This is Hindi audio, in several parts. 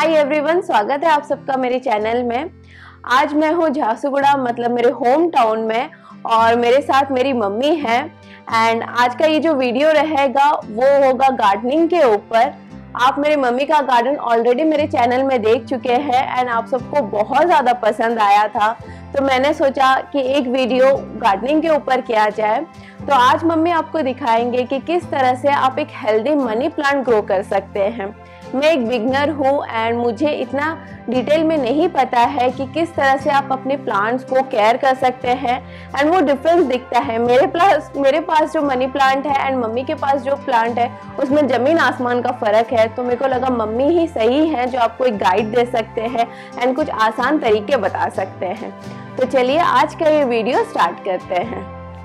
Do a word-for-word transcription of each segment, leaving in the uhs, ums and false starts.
हाय एवरीवन, स्वागत है आप सबका मेरे चैनल में। आज मैं हूँ झारसुगुड़ा, मतलब मेरे होम टाउन में, और मेरे साथ मेरी मम्मी है। एंड आज का ये जो वीडियो रहेगा वो होगा गार्डनिंग के ऊपर। आप मेरी मम्मी का गार्डन ऑलरेडी मेरे चैनल में देख चुके हैं एंड आप सबको बहुत ज़्यादा पसंद आया था, तो मैंने सोचा कि एक वीडियो गार्डनिंग के ऊपर किया जाए। तो आज मम्मी आपको दिखाएंगे कि किस तरह से आप एक हेल्दी मनी प्लांट ग्रो कर सकते हैं। मैं एक बिगनर हूँ एंड मुझे इतना डिटेल में नहीं पता है कि किस तरह से आप अपने प्लांट्स को केयर कर सकते हैं एंड वो डिफरेंस दिखता है। मेरे पास मेरे पास जो मनी प्लांट है एंड मम्मी के पास जो प्लांट है उसमें ज़मीन आसमान का फ़र्क है। तो मेरे को लगा मम्मी ही सही है जो आपको एक गाइड दे सकते हैं एंड कुछ आसान तरीके बता सकते हैं। तो चलिए आज का ये वीडियो स्टार्ट करते हैं।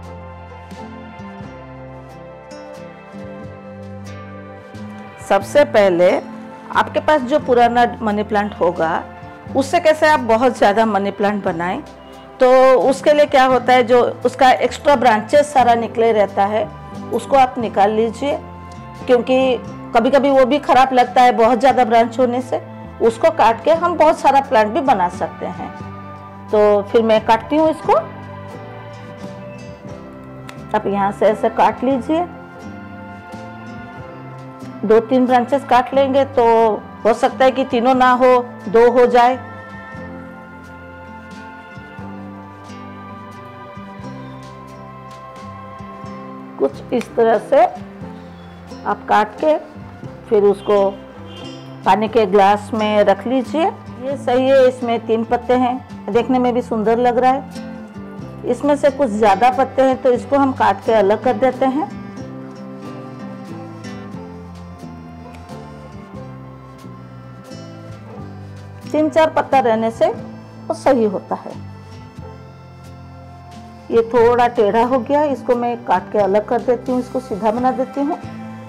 सबसे पहले आपके पास जो पुराना मनी प्लांट होगा उससे कैसे आप बहुत ज़्यादा मनी प्लांट बनाएं, तो उसके लिए क्या होता है, जो उसका एक्स्ट्रा ब्रांचेस सारा निकले रहता है उसको आप निकाल लीजिए, क्योंकि कभी कभी वो भी ख़राब लगता है बहुत ज़्यादा ब्रांच होने से। उसको काट के हम बहुत सारा प्लांट भी बना सकते हैं। तो फिर मैं काटती हूँ इसको। आप यहाँ से ऐसे काट लीजिए, दो तीन ब्रांचेस काट लेंगे तो हो सकता है कि तीनों ना हो, दो हो जाए। कुछ इस तरह से आप काट के फिर उसको पानी के ग्लास में रख लीजिए। ये सही है, इसमें तीन पत्ते हैं, देखने में भी सुंदर लग रहा है। इसमें से कुछ ज़्यादा पत्ते हैं तो इसको हम काट के अलग कर देते हैं। तीन चार पत्ता रहने से वो सही होता है। ये थोड़ा टेढ़ा हो गया, इसको मैं काट के अलग कर देती हूँ, इसको सीधा बना देती हूँ।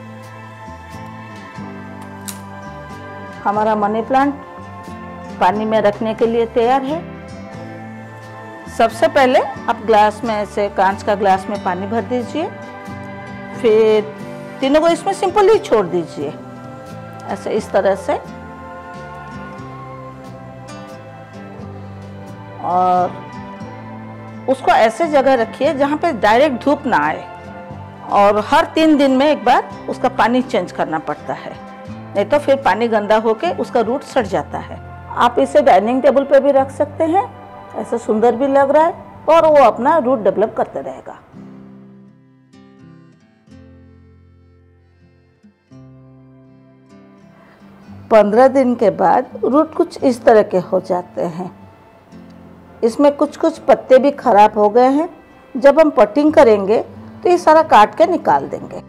हमारा मनी प्लांट पानी में रखने के लिए तैयार है। सबसे पहले आप ग्लास में ऐसे कांच का ग्लास में पानी भर दीजिए, फिर तीनों को इसमें सिंपली छोड़ दीजिए ऐसे इस तरह से। और उसको ऐसे जगह रखिए जहाँ पे डायरेक्ट धूप ना आए, और हर तीन दिन में एक बार उसका पानी चेंज करना पड़ता है, नहीं तो फिर पानी गंदा होके उसका रूट सड़ जाता है। आप इसे डाइनिंग टेबल पे भी रख सकते हैं, ऐसा सुंदर भी लग रहा है और वो अपना रूट डेवलप करते रहेगा। पंद्रह दिन के बाद रूट कुछ इस तरह के हो जाते हैं। इसमें कुछ कुछ पत्ते भी खराब हो गए हैं। जब हम पॉटिंग करेंगे तो ये सारा काट के निकाल देंगे।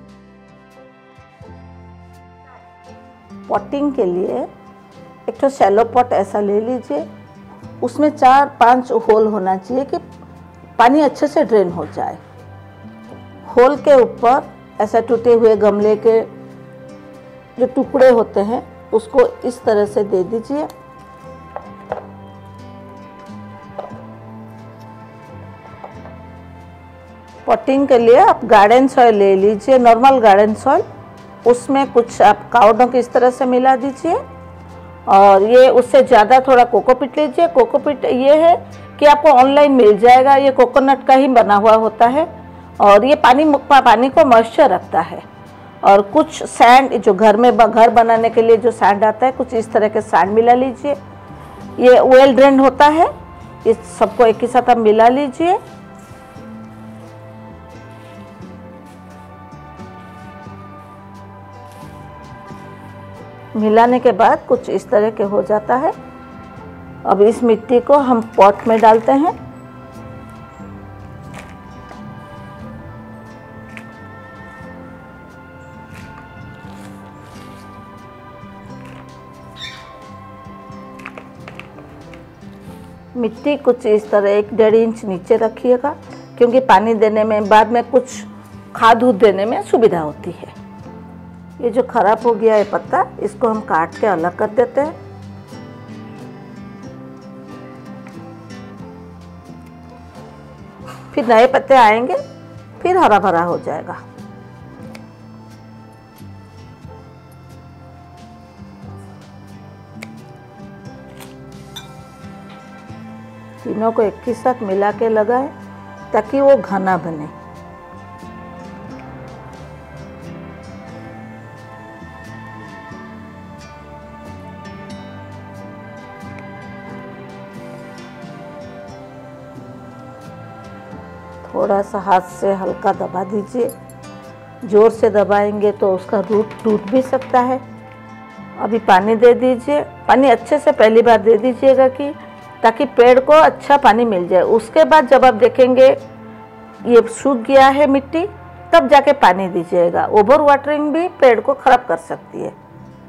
पॉटिंग के लिए एक तो शैलो पॉट ऐसा ले लीजिए, उसमें चार पांच होल होना चाहिए कि पानी अच्छे से ड्रेन हो जाए। होल के ऊपर ऐसा टूटे हुए गमले के जो टुकड़े होते हैं उसको इस तरह से दे दीजिए। पॉटिंग के लिए आप गार्डन सॉइल ले लीजिए, नॉर्मल गार्डन सॉइल, उसमें कुछ आप काऊ डंग इस तरह से मिला दीजिए, और ये उससे ज़्यादा थोड़ा कोकोपीट लीजिए। कोकोपीट ये है कि आपको ऑनलाइन मिल जाएगा, ये कोकोनट का ही बना हुआ होता है और ये पानी पानी को मॉइस्चर रखता है। और कुछ सैंड, जो घर में घर बनाने के लिए जो सैंड आता है, कुछ इस तरह के सैंड मिला लीजिए। ये वेल ड्रेन होता है, इस सबको एक ही साथ आप मिला लीजिए। मिलाने के बाद कुछ इस तरह के हो जाता है। अब इस मिट्टी को हम पॉट में डालते हैं। मिट्टी कुछ इस तरह एक डेढ़ इंच नीचे रखिएगा, क्योंकि पानी देने में बाद में कुछ खाद दूध देने में सुविधा होती है। ये जो खराब हो गया है पत्ता, इसको हम काट के अलग कर देते हैं। फिर नए पत्ते आएंगे, फिर हरा भरा हो जाएगा। तीनों को एक ही साथ मिला के लगाएं ताकि वो घना बने। थोड़ा सा हाथ से हल्का दबा दीजिए, ज़ोर से दबाएंगे तो उसका रूट टूट भी सकता है। अभी पानी दे दीजिए, पानी अच्छे से पहली बार दे दीजिएगा कि ताकि पेड़ को अच्छा पानी मिल जाए। उसके बाद जब आप देखेंगे ये सूख गया है मिट्टी, तब जाके पानी दीजिएगा। ओवर वाटरिंग भी पेड़ को खराब कर सकती है।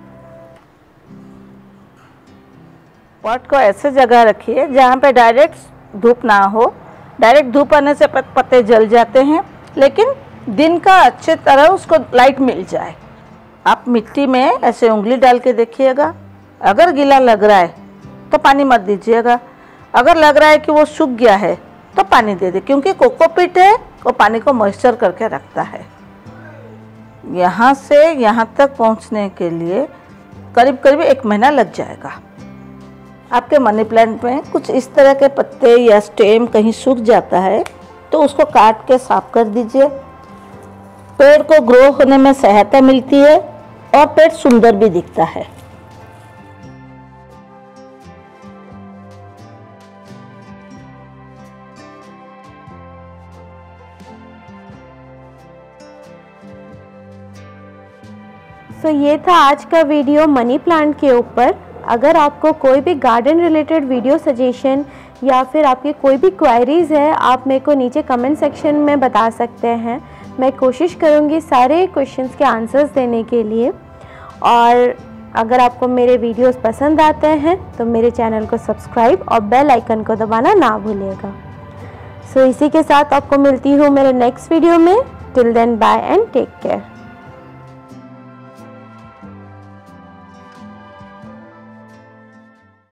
पॉट को ऐसे जगह रखिए जहाँ पे डायरेक्ट धूप ना हो। डायरेक्ट धूप आने से पत्ते जल जाते हैं, लेकिन दिन का अच्छे तरह उसको लाइट मिल जाए। आप मिट्टी में ऐसे उंगली डाल के देखिएगा, अगर गीला लग रहा है तो पानी मत दीजिएगा। अगर लग रहा है कि वो सूख गया है तो पानी दे दे, क्योंकि कोकोपीट है वो पानी को मॉइस्चर करके रखता है। यहाँ से यहाँ तक पहुँचने के लिए करीब करीब एक महीना लग जाएगा। आपके मनी प्लांट में कुछ इस तरह के पत्ते या स्टेम कहीं सूख जाता है तो उसको काट के साफ कर दीजिए। पेड़ को ग्रो होने में सहायता मिलती है और पेड़ सुंदर भी दिखता है। सो so, ये था आज का वीडियो मनी प्लांट के ऊपर। अगर आपको कोई भी गार्डन रिलेटेड वीडियो सजेशन या फिर आपकी कोई भी क्वेरीज़ है, आप मेरे को नीचे कमेंट सेक्शन में बता सकते हैं। मैं कोशिश करूँगी सारे क्वेश्चंस के आंसर्स देने के लिए। और अगर आपको मेरे वीडियोस पसंद आते हैं तो मेरे चैनल को सब्सक्राइब और बेल आइकन को दबाना ना भूलिएगा। सो so, इसी के साथ आपको मिलती हूँ मेरे नेक्स्ट वीडियो में। Till then bye and take care.